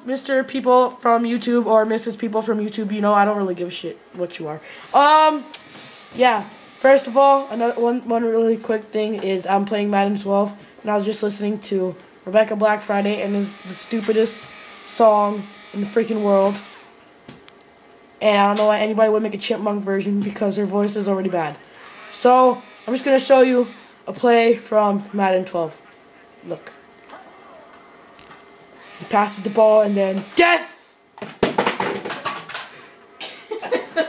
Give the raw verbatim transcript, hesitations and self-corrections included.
Mister People from YouTube or Missus People from YouTube, you know I don't really give a shit what you are. Um, yeah. First of all, another one one really quick thing is I'm playing Madden twelve, and I was just listening to Rebecca Black Friday, and it's the stupidest song in the freaking world. And I don't know why anybody would make a chipmunk version because her voice is already bad. So I'm just gonna show you a play from Madden twelve. Look. He passes the ball and then death!